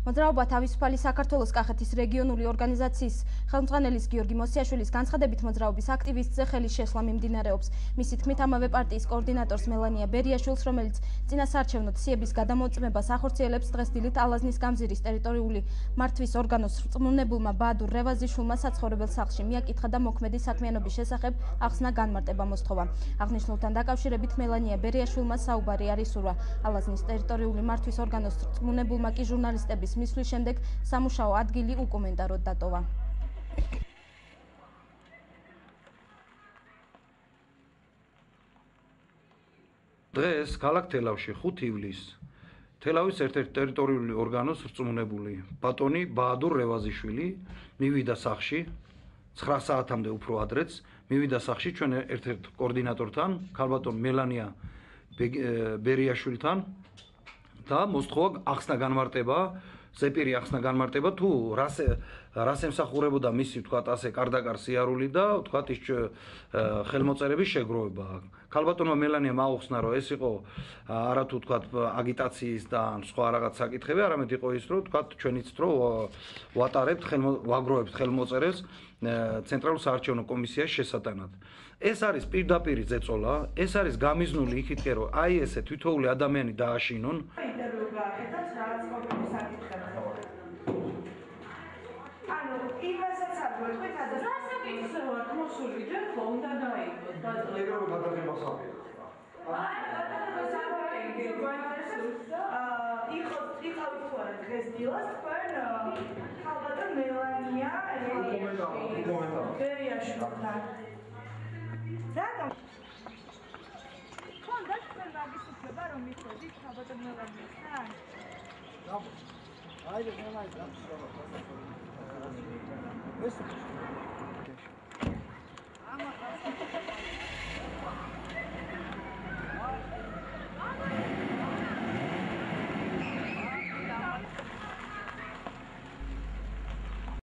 მოძრაობა თავისუფალი საქართველოს კახეთის რეგიონული ორგანიზაციის ხელმძღვანელის გიორგი მოსიაშვილის განცხადებით მოძრაობის აქტივისტზე ხელის შესვლა მიმდინარეობს. მისი თქმით, ამავე პარტიის კოორდინატორს მელანია ბერიაშვილს, რომელიც წინასაარჩევნო ციების გადამოწმებას ახორციელებს, დღეს დილით ალაზნის გამზირის ტერიტორიული მართვის ორგანოს რწმუნებულმა ბაადურ რევაზიშვილმა საცხოვრებელ სახლში მიაკითხა და მოქმედი საქმიანობის შესახებ ახსნა განმარტება მოსთხოვა. აღნიშნულთან დაკავშირებით მელანია ბერიაშვილმა საუბარი არ ისურვა. ალაზნის ტერიტორიული მართვის ორგანოს რწმუნებულმა კი ჟურნალისტების მისვლის შემდეგ სამუშაო ადგილი უკომენტაროდ დატოვა. დღეს ქალაქ თელავში 5 ივლისს თელავის ერთ-ერთი ტერიტორიული ორგანოს რწმუნებული ბატონი ბაადურ რევაზიშვილი მივიდა სახლში 9 საათამდე უფრო ადრეც მივიდა სახლში ჩვენ ერთ-ერთ კოორდინატორთან ქალბატონ მელანია ბერიაშვილთან და მოსთხოვა ახსნა განმარტება ზეპირი ახსნა განმარტება თუ რას ემსახურებოდა მისი თქვათ ასე კარდაკარ სიარული და თქვათ ის ხელმოწერების შეგროვება. ქალბატონმა მელანიამ აუხსნა რომ ეს იყო არათუ თქვათ აგიტაციის და სხვა რაღაც საკითხები, არამედ იყო ის რომ თქვათ ჩვენიც რომ ვატარებთ ვაგროვებთ ხელმოწერებს ცენტრალურ საარჩევნო კომისიას შესატანად. ეს არის პირდაპირი ზეწოლა, ეს არის გამიზნული იქითკენ რომ აი ესე თითოეული ადამიანი დააშინონ. This